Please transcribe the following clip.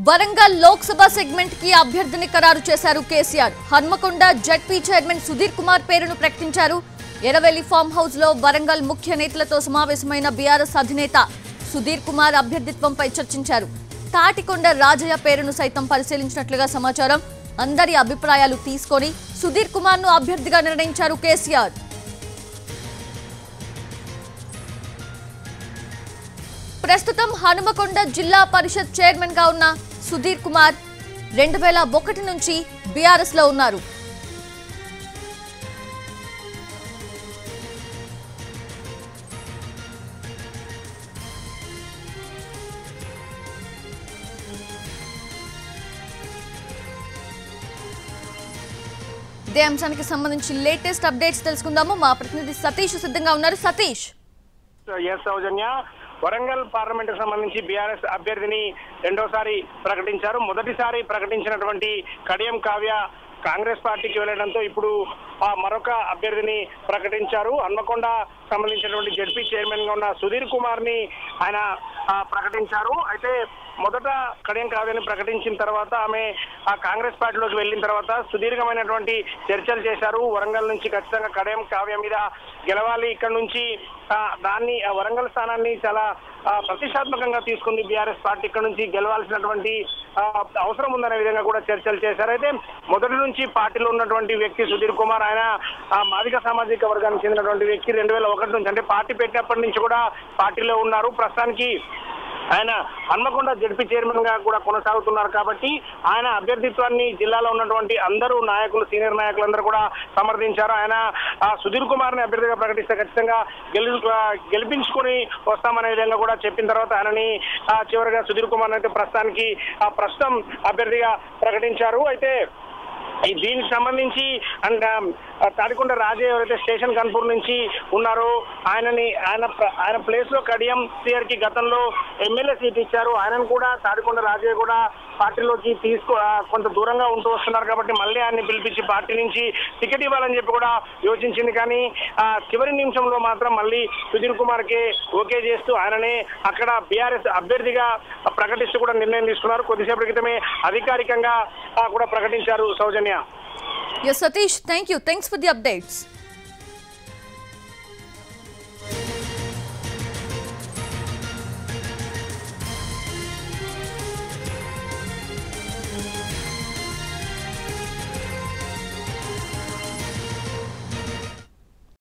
Warangal Lok Sabha segment కి అభ్యర్థిని ఖరారు చేశారు కేసీఆర్. హన్మకొండ జడ్పీ చైర్మన్ సుధీర్ కుమార్ పేరును ప్రకటించారు. ఎరవెల్లి ఫామ్ హౌస్ లో వరంగల్ ముఖ్య నేతలతో సమావేశమైన బీఆర్ఎస్ అధినేత సుధీర్ కుమార్ అభ్యర్థిత్వంపై చర్చించారు. తాటికొండ రాజయ్య పేరును సైతం పరిశీలించినట్లుగా సమాచారం. అందరి అభిప్రాయాలు తీసుకొని సుధీర్ కుమార్ ను అభ్యర్థిగా నిర్ణయించారు కేసీఆర్. ప్రస్తుతం హనుమకొండ జిల్లా పరిషత్ చైర్మన్ గా ఉన్న సుధీర్ కుమార్ 2001 నుంచి బీఆర్ఎస్ లో ఉన్నారు. ఇదే అంశానికి సంబంధించి లేటెస్ట్ అప్డేట్స్ తెలుసుకుందాము. మా ప్రతినిధి సతీష్ సిద్ధంగా ఉన్నారు. సతీష్, వరంగల్ పార్లమెంట్ కు సంబంధించి బీఆర్ఎస్ అభ్యర్థిని రెండోసారి ప్రకటించారు. మొదటిసారి ప్రకటించినటువంటి కడియం కావ్య కాంగ్రెస్ పార్టీకి వెళ్లడంతో ఇప్పుడు మరొక అభ్యర్థిని ప్రకటించారు. హన్మకొండ సంబంధించినటువంటి జడ్పీ చైర్మన్ గా ఉన్న సుధీర్ కుమార్ ని ఆయన ప్రకటించారు. అయితే మొదట కడియం కావ్యని ప్రకటించిన తర్వాత ఆమె కాంగ్రెస్ పార్టీలోకి వెళ్లిన తర్వాత సుదీర్ఘమైనటువంటి చర్చలు చేశారు. వరంగల్ నుంచి ఖచ్చితంగా కడియం కావ్య మీద గెలవాలి, ఇక్కడ నుంచి దాన్ని వరంగల్ స్థానాన్ని చాలా ప్రతిష్టాత్మకంగా తీసుకుంది బీఆర్ఎస్ పార్టీ, ఇక్కడ నుంచి గెలవాల్సినటువంటి అవసరం ఉందనే విధంగా కూడా చర్చలు చేశారు. అయితే మొదటి నుంచి పార్టీలో ఉన్నటువంటి వ్యక్తి సుధీర్ కుమార్, ఆయన మాదిగ సామాజిక వర్గానికి చెందినటువంటి వ్యక్తి. 2001 నుంచి అంటే పార్టీ పెట్టినప్పటి నుంచి కూడా పార్టీలో ఉన్నారు. ప్రస్తుతానికి ఆయన హన్మకొండ జడ్పీ చైర్మన్ గా కూడా కొనసాగుతున్నారు. కాబట్టి ఆయన అభ్యర్థిత్వాన్ని జిల్లాలో ఉన్నటువంటి అందరూ నాయకులు, సీనియర్ నాయకులందరూ కూడా సమర్థించారు. ఆయన సుధీర్ కుమార్ ని అభ్యర్థిగా ప్రకటిస్తే ఖచ్చితంగా గెలిపించుకొని వస్తామనే విధంగా కూడా చెప్పిన తర్వాత ఆయనని చివరిగా సుధీర్ కుమార్ అయితే ప్రస్తుతం అభ్యర్థిగా ప్రకటించారు. అయితే దీనికి సంబంధించి తాటికొండ రాజయ్య ఎవరైతే స్టేషన్ కన్పూర్ నుంచి ఉన్నారో ఆయన ప్లేస్ లో కడియం సిఆర్ కి గతంలో ఎమ్మెల్యే సీట్ ఇచ్చారు. ఆయనను కూడా తాటికొండ రాజయ్య కూడా పార్టీలోకి కొంత దూరంగా ఉంటూ వస్తున్నారు. కాబట్టి మళ్ళీ ఆయన్ని పిలిపించి పార్టీ నుంచి టికెట్ ఇవ్వాలని చెప్పి కూడా యోచించింది. కానీ చివరి నిమిషంలో మాత్రం మళ్ళీ సుధీర్ కుమార్ కి ఓకే చేస్తూ ఆయననే అక్కడ బీఆర్ఎస్ అభ్యర్థిగా ప్రకటిస్తూ కూడా నిర్ణయం తీసుకున్నారు. కొద్దిసేపటి క్రితమే అధికారికంగా కూడా ప్రకటించారు. సౌజన్య. Yes, Satish, thank you. Thanks for the updates.